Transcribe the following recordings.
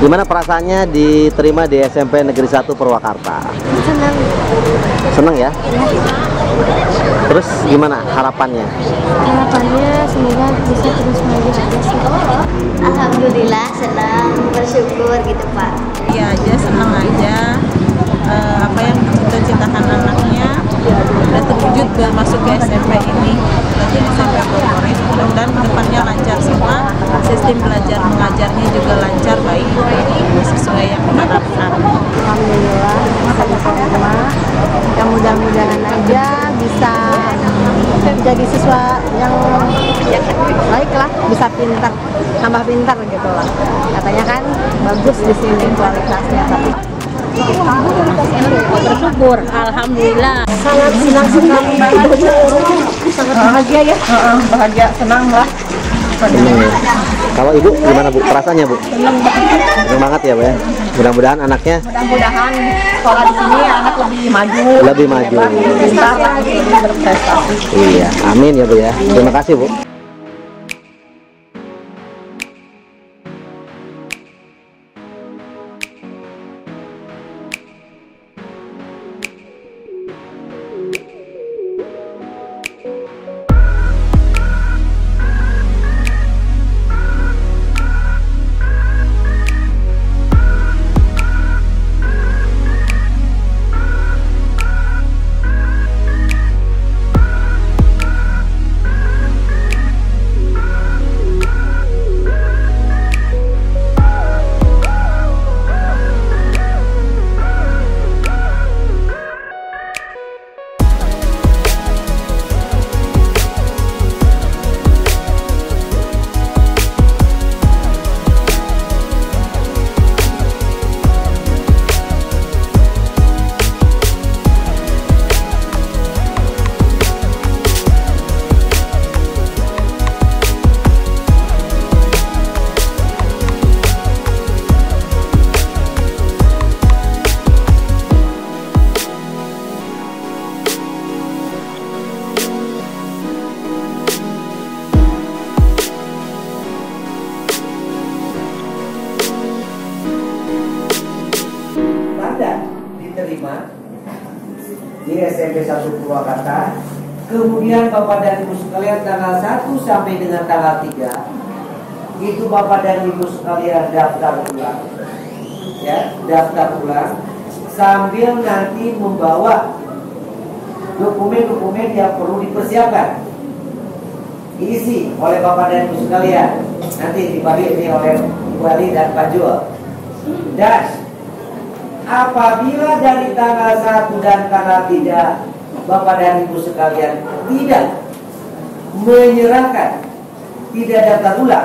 Gimana perasaannya diterima di SMP Negeri 1 Purwakarta? Senang. Senang ya? Terus gimana harapannya? Harapannya semoga bisa terus maju aja sih. Alhamdulillah, senang, bersyukur gitu Pak. Iya aja, senang aja. Apa yang cita-citakan anaknya udah terwujud dan masuk ke SMP ini, nanti SMP Polres. Mudah-mudahan kedepannya lancar semua, sistem belajar mengajarnya juga lancar, baik sesuai yang diharapkan. Alhamdulillah bisa diterima. Ya mudah-mudahan aja bisa jadi siswa yang baik lah, bisa pintar, tambah pintar gitu lah. Katanya kan bagus di sini kualitasnya, tapi Bersyukur, alhamdulillah. sangat senang sekali, sangat bahagia ya. Bahagia, senang lah. Senang ya. Kalau Ibu gimana Bu? Perasaannya Bu? Senang banget ya Bu ya. Mudah-mudahan anaknya Mudah-mudahan sekolah di sini anak lebih maju. lebih maju. Pintar, lebih berprestasi. Iya, amin ya Bu ya. Terima kasih Bu. Diterima di SMP 1 Purwakarta. Kemudian Bapak dan Ibu sekalian tanggal 1 sampai dengan tanggal 3 itu Bapak dan Ibu sekalian daftar ulang, ya, daftar ulang sambil nanti membawa dokumen-dokumen yang perlu dipersiapkan, diisi oleh Bapak dan Ibu sekalian, nanti dibagi ini oleh Ibu Ali dan Pak Jul. Dan apabila dari tanggal 1 dan tanggal 3 Bapak dan Ibu sekalian tidak menyerahkan, tidak daftar ulang,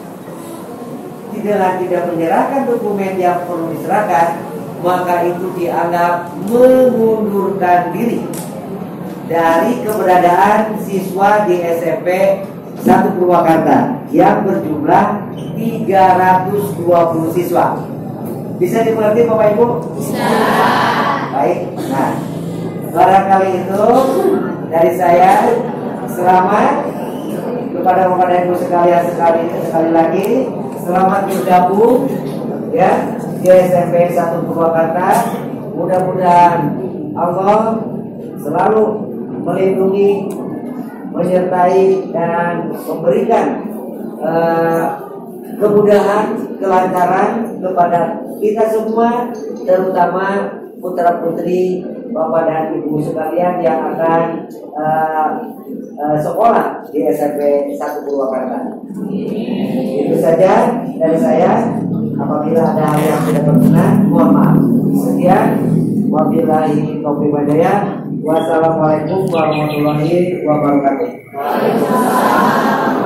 tidak menyerahkan dokumen yang perlu diserahkan, maka itu dianggap mengundurkan diri dari keberadaan siswa di SMP 1 Purwakarta yang berjumlah 320 siswa. Bisa dimengerti Bapak Ibu? Bisa. Baik. Nah, barangkali itu dari saya. Selamat kepada Bapak dan Ibu sekalian, sekali lagi selamat bergabung ya di SMP 1 Purwakarta. Mudah-mudahan Allah selalu melindungi, menyertai dan memberikan kemudahan, kelancaran kepada kita semua, terutama putra-putri Bapak dan Ibu sekalian yang akan sekolah di SMP 1 Purwakarta. Itu saja dari saya. Apabila ada hal yang tidak berkenan, mohon maaf. Sekian. Wabillahi taufiq wal hidayah. Wassalamualaikum warahmatullahi wabarakatuh.